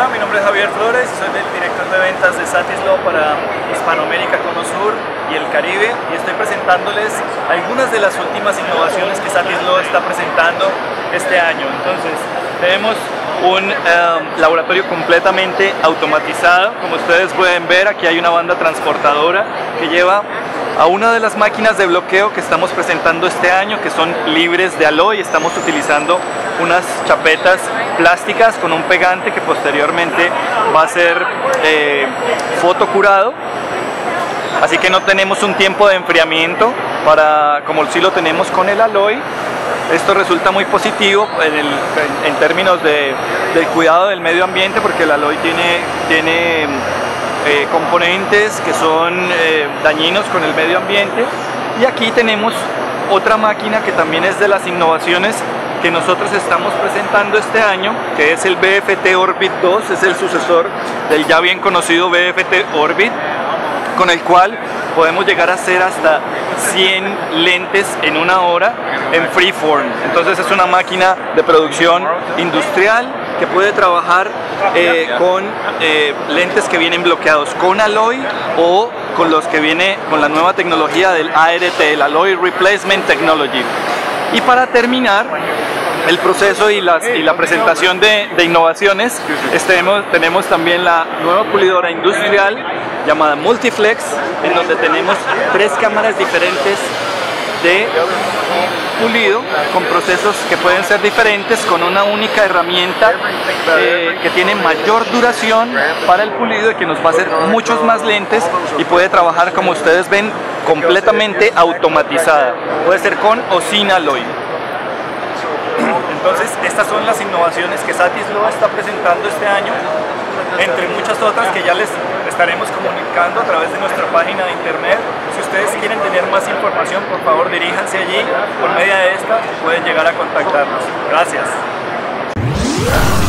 Hola, mi nombre es Javier Flores y soy el director de ventas de Satislo para Hispanoamérica, Cono Sur y el Caribe, y estoy presentándoles algunas de las últimas innovaciones que Satislo está presentando este año. Entonces, tenemos un laboratorio completamente automatizado. Como ustedes pueden ver, aquí hay una banda transportadora que lleva a una de las máquinas de bloqueo que estamos presentando este año, que son libres de aloy. Estamos utilizando unas chapetas plásticas con un pegante que posteriormente va a ser fotocurado, así que no tenemos un tiempo de enfriamiento como si lo tenemos con el aloy. Esto resulta muy positivo en términos del cuidado del medio ambiente, porque el aloy tiene componentes que son dañinos con el medio ambiente. Y aquí tenemos otra máquina que también es de las innovaciones que nosotros estamos presentando este año, que es el BFT Orbit 2, es el sucesor del ya bien conocido BFT Orbit, con el cual podemos llegar a hacer hasta 100 lentes en una hora en freeform. Entonces es una máquina de producción industrial que puede trabajar con lentes que vienen bloqueados con aloy o con los que viene con la nueva tecnología del ART, el Alloy Replacement Technology. Y para terminar el proceso y la presentación de innovaciones, tenemos también la nueva pulidora industrial llamada Multiflex, en donde tenemos 3 cámaras diferentes de pulido con procesos que pueden ser diferentes, con una única herramienta que tiene mayor duración para el pulido y que nos va a hacer muchos más lentes, y puede trabajar, como ustedes ven, completamente automatizada. Puede ser con o sin aloy. Entonces, estas son las innovaciones que Satislo está presentando este año, entre muchas otras que ya les estaremos comunicando a través de nuestra página de internet. Si ustedes quieren tener más información, por favor diríjanse allí. Por medio de esta pueden llegar a contactarnos. Gracias.